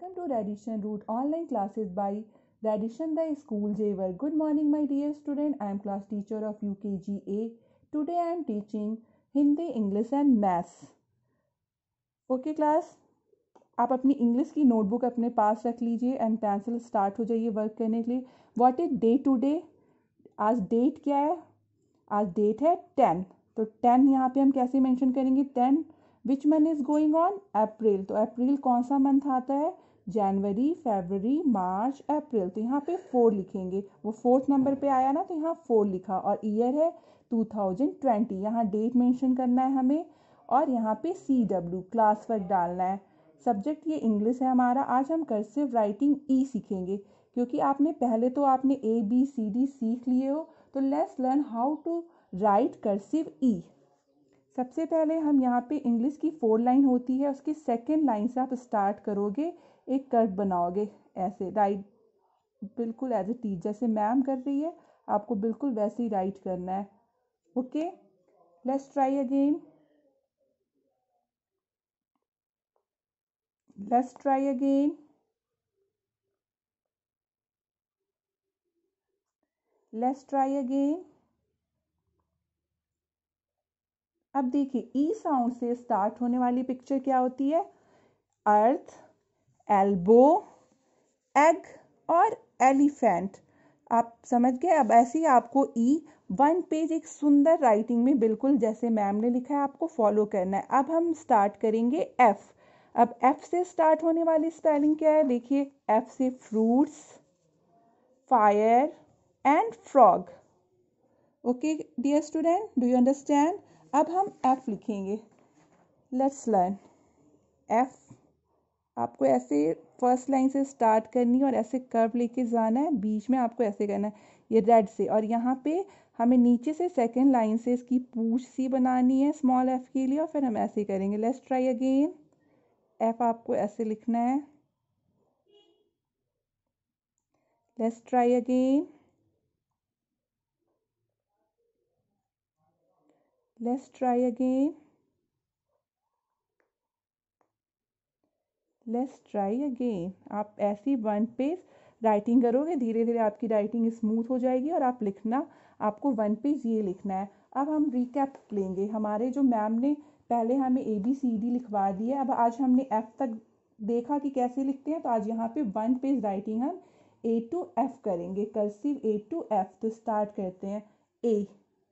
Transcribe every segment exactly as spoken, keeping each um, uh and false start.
Welcome to Radition Root online classes by Radition the School Javer. Good morning my dear student. I am class teacher of U K G A. Today I am teaching Hindi, English and Maths. Okay class, आप अपनी English की notebook अपने पास रख लीजिए and pencil start हो जाइए work करने के लिए. What is day today? आज डेट क्या है? आज डेट है टेन. तो टेन यहाँ पे हम कैसे मेंशन करेंगे? Ten which month is going on? April. तो अप्रैल कौन सा मंथ आता है? जनवरी, फरवरी, मार्च, अप्रैल. तो यहाँ पे फोर लिखेंगे. वो फोर्थ नंबर पे आया ना, तो यहाँ फोर लिखा. और ईयर है टू थाउजेंड ट्वेंटी. यहाँ डेट मेंशन करना है हमें. और यहाँ पे सी डब्ल्यू क्लास वर्क डालना है. सब्जेक्ट ये इंग्लिश है हमारा. आज हम कर्सिव राइटिंग ई सीखेंगे, क्योंकि आपने पहले तो आपने ए बी सी डी सीख लिए हो. तो let's learn how to write cursive E. सबसे पहले हम यहाँ पे इंग्लिश की फोर लाइन होती है, उसकी सेकेंड लाइन से आप स्टार्ट करोगे, एक कर्व बनाओगे ऐसे राइट, बिल्कुल एज ए टीचर जैसे मैम कर रही है आपको बिल्कुल वैसे ही राइट करना है. Okay, let's try again. Let's try again. Let's try again. अब देखिए, ई साउंड से स्टार्ट होने वाली पिक्चर क्या होती है? अर्थ, एल्बो, एग और एलिफेंट. आप समझ गए? अब ऐसे ही आपको ई वन पेज एक सुंदर राइटिंग में बिल्कुल जैसे मैम ने लिखा है आपको फॉलो करना है. अब हम स्टार्ट करेंगे एफ. अब एफ से स्टार्ट होने वाली स्पेलिंग क्या है? देखिए, एफ से fruits, fire and frog. Okay dear student, do you understand? अब हम एफ लिखेंगे. Let's learn F. आपको ऐसे फर्स्ट लाइन से स्टार्ट करनी है और ऐसे कर्व लेके जाना है. बीच में आपको ऐसे करना है ये रेड से. और यहाँ पे हमें नीचे से सेकंड लाइन से इसकी पूंछ सी बनानी है स्मॉल एफ के लिए, और फिर हम ऐसे करेंगे. Let's try again. एफ आपको ऐसे लिखना है. Let's try again. Let's try again. Let's try again. आप ऐसी वन पेज राइटिंग करोगे, धीरे धीरे आपकी राइटिंग स्मूथ हो जाएगी. और आप लिखना, आपको वन पेज ये लिखना है. अब हम रिकैप लेंगे. हमारे जो मैम ने पहले हमें ए बी सी डी लिखवा दी है, अब आज हमने एफ तक देखा कि कैसे लिखते हैं. तो आज यहाँ पे वन पेज राइटिंग हम ए टू एफ करेंगे. Cursive A to F. तो स्टार्ट करते हैं. A,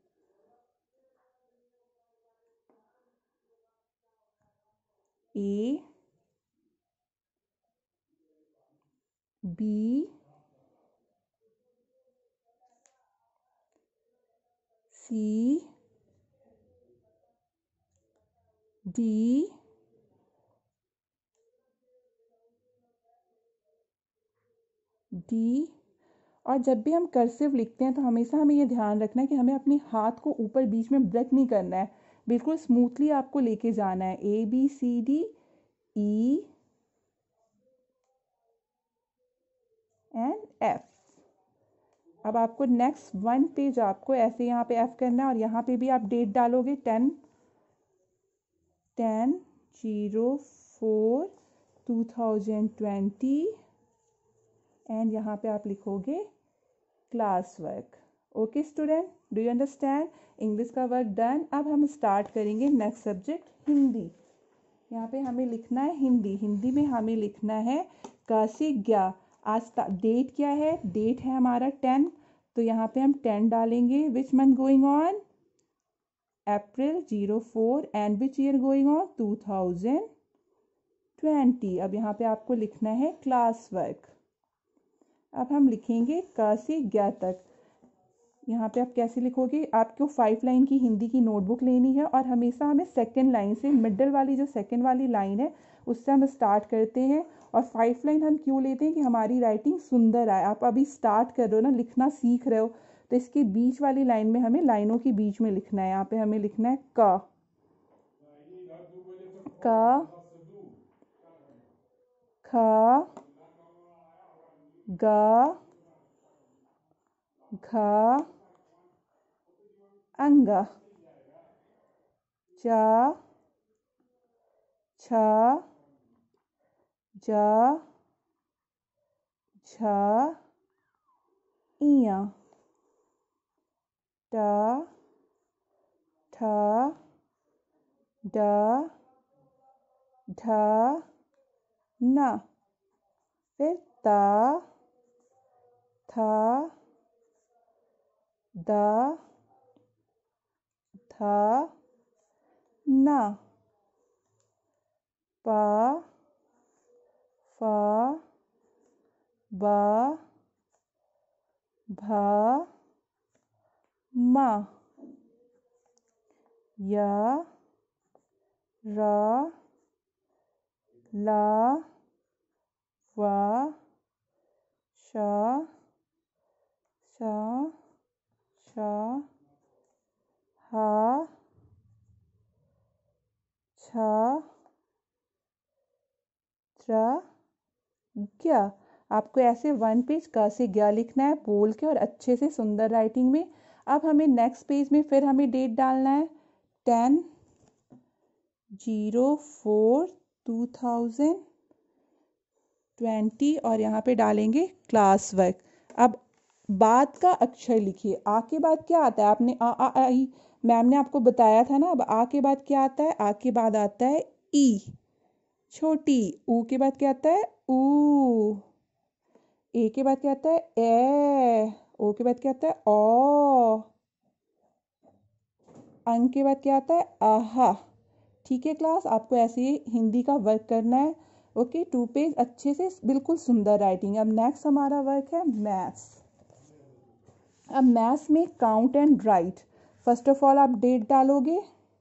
A, B, C, D, D. और जब भी हम कर्सिव लिखते हैं तो हमेशा हमें ये ध्यान रखना है कि हमें अपने हाथ को ऊपर बीच में ब्रेक नहीं करना है. बिल्कुल स्मूथली आपको लेके जाना है. A B C D E and F. अब आपको नेक्स्ट वन पेज आपको ऐसे यहाँ पे एफ करना है. और यहाँ पे भी आप डेट डालोगे. Ten ten zero four two thousand twenty. And यहाँ पे आप लिखोगे class work. Okay student, do you understand? English का वर्क डन. अब हम स्टार्ट करेंगे नेक्स्ट सब्जेक्ट हिंदी. यहाँ पे हमें लिखना है हिंदी. हिंदी में हमें लिखना है क से ग्या. आज डेट क्या है? डेट है हमारा टेन. तो यहाँ पे हम टेन डालेंगे. Which month going on? April zero four. And which year going on? Two thousand twenty. अब यहाँ पे आपको लिखना है क्लास वर्क. अब हम लिखेंगे क से ग्या तक. यहाँ पे आप कैसे लिखोगे? आपको फाइव लाइन की हिंदी की नोटबुक लेनी है. और हमेशा हमें सेकंड लाइन से, मिडल वाली जो सेकंड वाली लाइन है उससे हम स्टार्ट करते हैं. और फाइव लाइन हम क्यों लेते हैं? कि हमारी राइटिंग सुंदर आए. आप अभी स्टार्ट कर रहे हो ना, लिखना सीख रहे हो, तो इसके बीच वाली लाइन में हमें, लाइनों के बीच में लिखना है. यहाँ पे हमें लिखना है क. क, ख, ग, घ, अंगा. च, छ, ज, झ इया ट ठ ड ढ न फिर त थ द ध न प फ ब भ म य र ल व श श श ह छ त्र ज्ञ। आपको ऐसे वन पेज क से ज्ञ लिखना है बोल के और अच्छे से सुंदर राइटिंग में। अब हमें नेक्स्ट पेज में फिर हमें डेट डालना है ten zero four two thousand twenty और यहाँ पे डालेंगे क्लास वर्क। अब बाद का अक्षर लिखिए। आ के बाद क्या आता है? आपने आ आ आई मैम ने आपको बताया था ना। अब आ के बाद क्या आता है? आ के बाद आता है ई छोटी। ऊ के बाद क्या आता है? ऊ। ए के बाद क्या आता है? ए। ओ के बाद क्या आता है? ओ। अंग के बाद क्या आता है? आहा। ठीक है क्लास, आपको ऐसे ही हिंदी का वर्क करना है। ओके, टू पेज अच्छे से बिल्कुल सुंदर राइटिंग। अब नेक्स्ट हमारा वर्क है मैथ्स। अब मैथ्स में count and write. First of all आप डेट डालोगे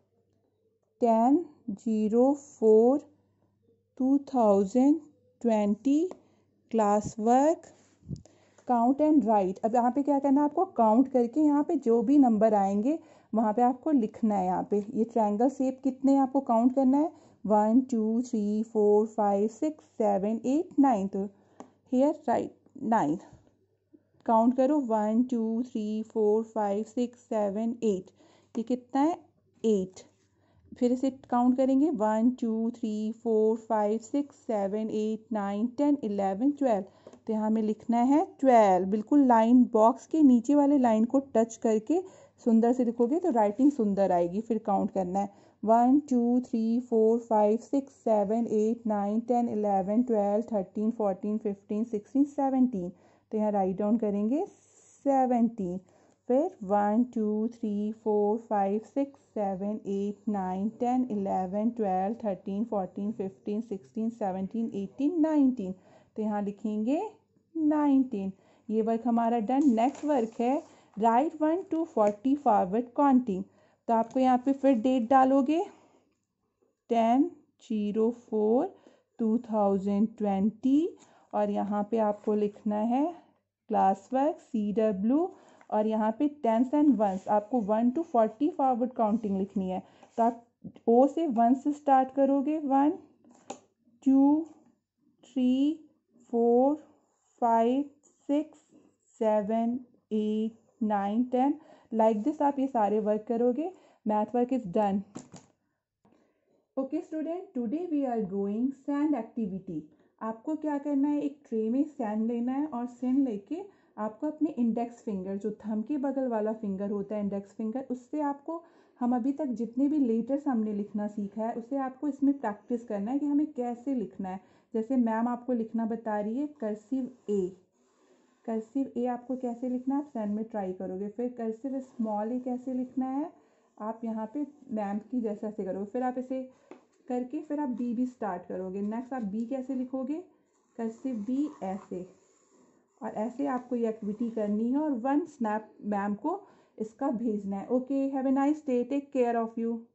ten zero four two thousand twenty class work count and write. अब यहाँ पे क्या करना है आपको? काउंट करके यहाँ पे जो भी नंबर आएंगे वहाँ पे आपको लिखना है। यहाँ पे ये ट्रायंगल शेप कितने आपको काउंट करना है? One two three four five six seven eight nine. तो हेयर राइट नाइन काउंट करो। One two three four five six seven eight. ये कितना है? एट। फिर इसे काउंट करेंगे one two three four five six seven eight nine ten eleven twelve. तो यहाँ हमें लिखना है ट्वेल्व। बिल्कुल लाइन बॉक्स के नीचे वाले लाइन को टच करके सुंदर से लिखोगे तो राइटिंग सुंदर आएगी। फिर काउंट करना है one two three four five six seven eight nine ten eleven twelve thirteen fourteen fifteen sixteen seventeen. तो यहाँ राइट डाउन करेंगे सेवनटीन। फिर one two three four five six seven eight nine ten eleven twelve thirteen fourteen fifteen sixteen seventeen eighteen nineteen. तो यहाँ लिखेंगे nineteen. ये work हमारा done. Next work है write one to forty forward counting. तो आपको यहाँ पे फिर डेट डालोगे ten zero four two thousand twenty और यहाँ पे आपको लिखना है क्लास वर्क सी डब्ल्यू और यहाँ पे टेंस एंड वंस। आपको one to forty forward counting लिखनी है। तो आप ओ से वन से स्टार्ट करोगे one two three four five six seven eight nine ten. Like this आप ये सारे वर्क करोगे। Math work is done. Okay student, today we are going sand activity. आपको क्या करना है? एक ट्रे में सैंड लेना है और सैंड लेके आपको अपने इंडेक्स फिंगर, जो थंब के बगल वाला फिंगर होता है इंडेक्स फिंगर, उससे आपको हम अभी तक जितने भी लेटर्स हमने लिखना सीखा है उसे आपको इसमें प्रैक्टिस करना है कि हमें कैसे लिखना है। जैसे मैम आपको लिखना बता रही है कर्सिव ए। कर्सिव ए आपको कैसे लिखना है आप सैंड में ट्राई करोगे। फिर कर्सिव स्मॉल ए कैसे लिखना है आप यहाँ पे मैम की जैसे ऐसे करोगे। फिर आप इसे करके फिर आप बी भी स्टार्ट करोगे। नेक्स्ट आप बी कैसे लिखोगे? कर्सिव बी ऐसे। और ऐसे आपको ये एक्टिविटी करनी है और वन स्नैप मैम को इसका भेजना है। Okay, have a nice day, take care of you.